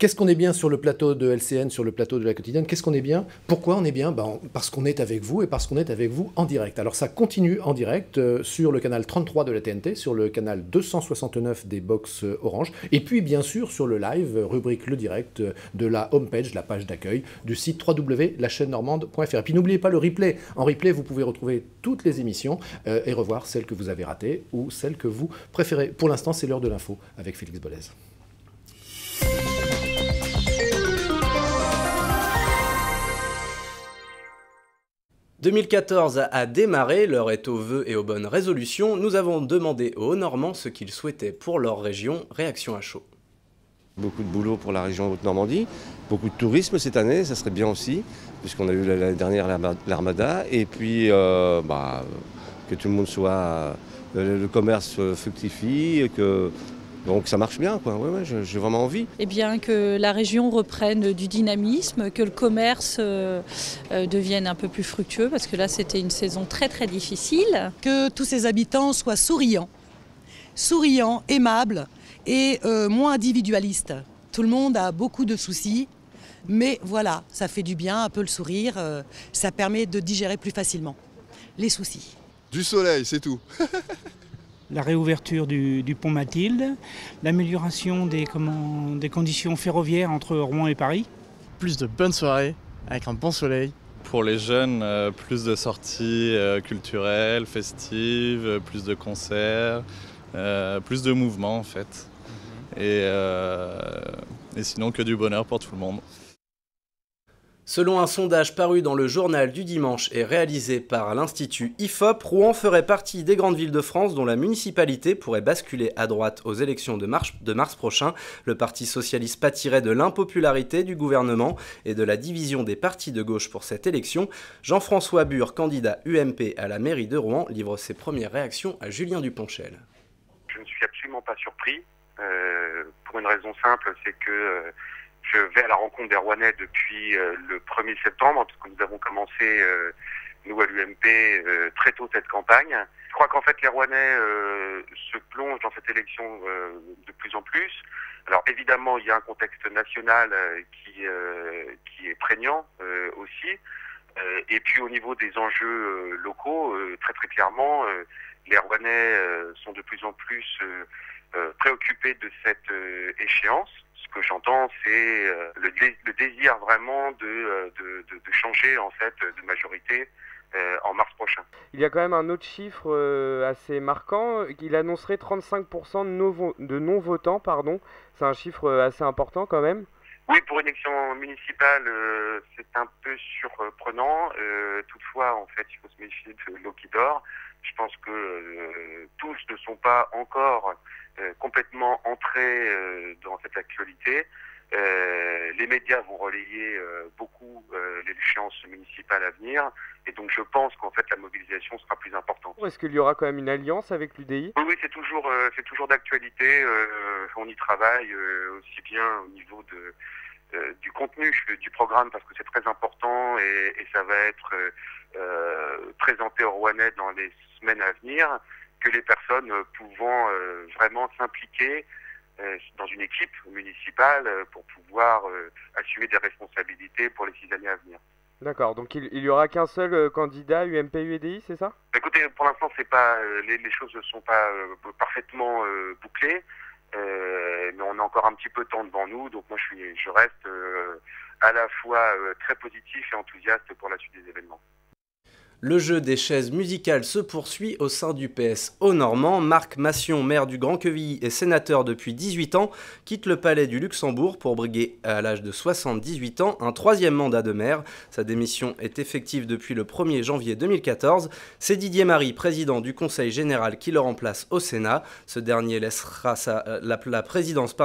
Qu'est-ce qu'on est bien sur le plateau de LCN, sur le plateau de la quotidienne? Qu'est-ce qu'on est bien? Pourquoi on est bien? Parce qu'on est avec vous et parce qu'on est avec vous en direct. Alors ça continue en direct sur le canal 33 de la TNT, sur le canal 269 des box Orange, et puis bien sûr sur le live, rubrique le direct de la homepage, la page d'accueil du site www.lachaînenormande.fr. Et puis n'oubliez pas le replay. En replay, vous pouvez retrouver toutes les émissions et revoir celles que vous avez ratées ou celles que vous préférez. Pour l'instant, c'est l'heure de l'info avec Félix Bollez. « 2014 a démarré, l'heure est aux vœux et aux bonnes résolutions. Nous avons demandé aux Normands ce qu'ils souhaitaient pour leur région. Réaction à chaud. Beaucoup de boulot pour la région Haute-Normandie, beaucoup de tourisme cette année, ça serait bien aussi, puisqu'on a eu l'année dernière l'Armada, et puis que tout le monde soit, le commerce fructifie, donc ça marche bien, quoi. Ouais, j'ai vraiment envie. Eh bien que la région reprenne du dynamisme, que le commerce devienne un peu plus fructueux, parce que là c'était une saison très très difficile. Que tous ses habitants soient souriants, aimables et moins individualistes. Tout le monde a beaucoup de soucis, mais voilà, ça fait du bien, un peu le sourire, ça permet de digérer plus facilement les soucis. Du soleil, c'est tout. La réouverture du pont Mathilde, l'amélioration des conditions ferroviaires entre Rouen et Paris. Plus de bonnes soirées, avec un bon soleil. Pour les jeunes, plus de sorties culturelles, festives, plus de concerts, plus de mouvements en fait. Et sinon que du bonheur pour tout le monde. Selon un sondage paru dans le journal du dimanche et réalisé par l'Institut IFOP, Rouen ferait partie des grandes villes de France dont la municipalité pourrait basculer à droite aux élections de mars prochain. Le Parti socialiste pâtirait de l'impopularité du gouvernement et de la division des partis de gauche pour cette élection. Jean-François Bure, candidat UMP à la mairie de Rouen, livre ses premières réactions à Julien Duponchel. Je ne suis absolument pas surpris, pour une raison simple, c'est que je vais à la rencontre des Rouennais depuis le 1er septembre, parce que nous avons commencé, nous à l'UMP, très tôt cette campagne. Je crois qu'en fait les Rouennais se plongent dans cette élection de plus en plus. Alors évidemment, il y a un contexte national qui est prégnant aussi. Et puis au niveau des enjeux locaux, très très clairement, les Rouennais sont de plus en plus préoccupés de cette échéance. Ce que j'entends, c'est le désir vraiment de changer en fait de majorité en mars prochain. Il y a quand même un autre chiffre assez marquant. Il annoncerait 35% de non-votants, pardon. C'est un chiffre assez important quand même. Oui, pour une élection municipale, c'est un peu surprenant. Toutefois, en fait, il faut se méfier de l'eau qui dort. Je pense que tous ne sont pas encore complètement entrés dans cette actualité. Les médias vont relayer beaucoup l'échéance municipale à venir. Et donc, je pense qu'en fait, la mobilisation sera plus importante. Est-ce qu'il y aura quand même une alliance avec l'UDI? Oui, c'est toujours d'actualité. On y travaille aussi bien au niveau du contenu du programme, parce que c'est très important et ça va être présenté aux Rouennais dans les semaines à venir, que les personnes pouvant vraiment s'impliquer dans une équipe municipale pour pouvoir assumer des responsabilités pour les 6 années à venir. D'accord, donc il y aura qu'un seul candidat UMP-UDI, c'est ça? Écoutez, pour l'instant, c'est pas les choses ne sont pas parfaitement bouclées, mais on a encore un petit peu de temps devant nous, donc moi je reste à la fois très positif et enthousiaste pour la suite des événements. Le jeu des chaises musicales se poursuit au sein du PS Haut-Normand. Marc Massion, maire du Grand-Quevilly et sénateur depuis 18 ans, quitte le palais du Luxembourg pour briguer, à l'âge de 78 ans, un 3e mandat de maire. Sa démission est effective depuis le 1er janvier 2014. C'est Didier Marie, président du Conseil général, qui le remplace au Sénat. Ce dernier laissera la présidence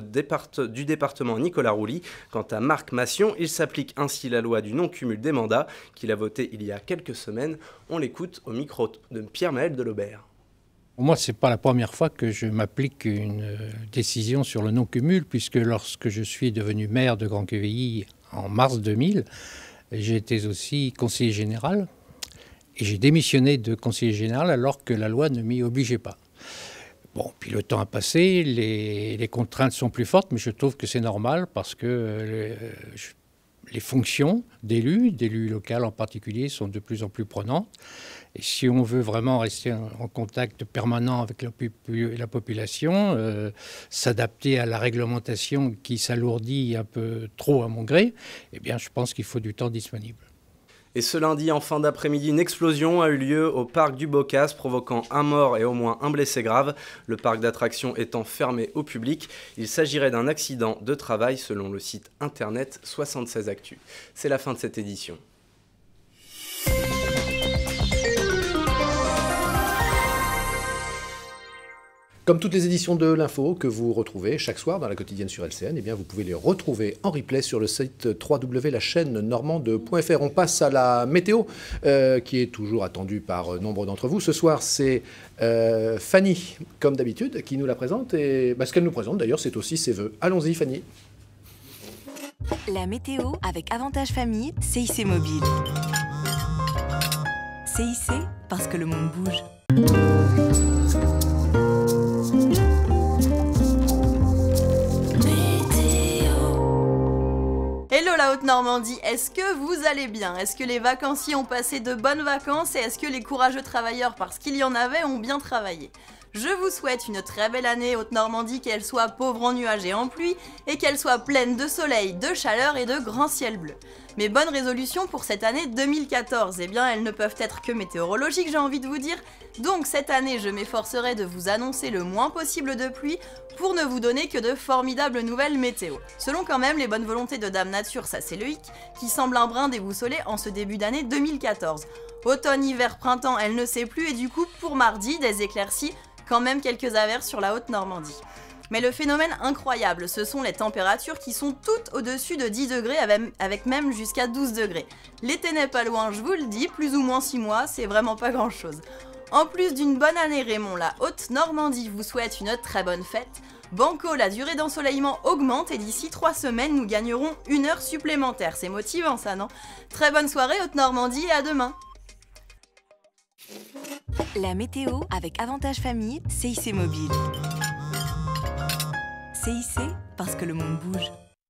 du département Nicolas Rouly. Quant à Marc Massion, il s'applique ainsi la loi du non-cumul des mandats qu'il a votée il y a quelques semaines. On l'écoute au micro de Pierre-Maël Delobert. Moi, ce n'est pas la première fois que je m'applique une décision sur le non-cumul, puisque lorsque je suis devenu maire de Grand-Quevilly en mars 2000, j'ai été aussi conseiller général et j'ai démissionné de conseiller général alors que la loi ne m'y obligeait pas. Bon, puis le temps a passé, les contraintes sont plus fortes, mais je trouve que c'est normal parce que les fonctions d'élu local en particulier, sont de plus en plus prenantes. Et si on veut vraiment rester en contact permanent avec la population, s'adapter à la réglementation qui s'alourdit un peu trop à mon gré, eh bien, je pense qu'il faut du temps disponible. Et ce lundi, en fin d'après-midi, une explosion a eu lieu au parc du Bocas, provoquant un mort et au moins un blessé grave. Le parc d'attractions étant fermé au public, il s'agirait d'un accident de travail selon le site internet 76 Actu. C'est la fin de cette édition. Comme toutes les éditions de l'Info que vous retrouvez chaque soir dans la quotidienne sur LCN, eh bien vous pouvez les retrouver en replay sur le site www.lachaîne-normande.fr. On passe à la météo qui est toujours attendue par nombre d'entre vous. Ce soir, c'est Fanny, comme d'habitude, qui nous la présente. Et ce qu'elle nous présente, d'ailleurs, c'est aussi ses vœux. Allons-y, Fanny. La météo avec Avantage Famille, CIC Mobile. CIC, parce que le monde bouge. Hello la Haute-Normandie, est-ce que vous allez bien? Est-ce que les vacanciers ont passé de bonnes vacances et est-ce que les courageux travailleurs, parce qu'il y en avait, ont bien travaillé? Je vous souhaite une très belle année Haute-Normandie, qu'elle soit pauvre en nuages et en pluie, et qu'elle soit pleine de soleil, de chaleur et de grands ciels bleus. Mes bonnes résolutions pour cette année 2014, eh bien elles ne peuvent être que météorologiques, j'ai envie de vous dire. Donc cette année, je m'efforcerai de vous annoncer le moins possible de pluie pour ne vous donner que de formidables nouvelles météo. Selon quand même les bonnes volontés de Dame Nature, ça c'est le hic, qui semble un brin déboussolé en ce début d'année 2014. Automne, hiver, printemps, elle ne sait plus et du coup pour mardi, des éclaircies, quand même quelques averses sur la Haute-Normandie. Mais le phénomène incroyable, ce sont les températures qui sont toutes au-dessus de 10 degrés avec même jusqu'à 12 degrés. L'été n'est pas loin, je vous le dis, plus ou moins 6 mois, c'est vraiment pas grand-chose. En plus d'une bonne année Raymond, la Haute-Normandie vous souhaite une très bonne fête. Banco, la durée d'ensoleillement augmente et d'ici 3 semaines, nous gagnerons 1 heure supplémentaire. C'est motivant ça, non? Très bonne soirée Haute-Normandie et à demain. La météo avec Avantage Famille, CIC Mobile. CIC, parce que le monde bouge.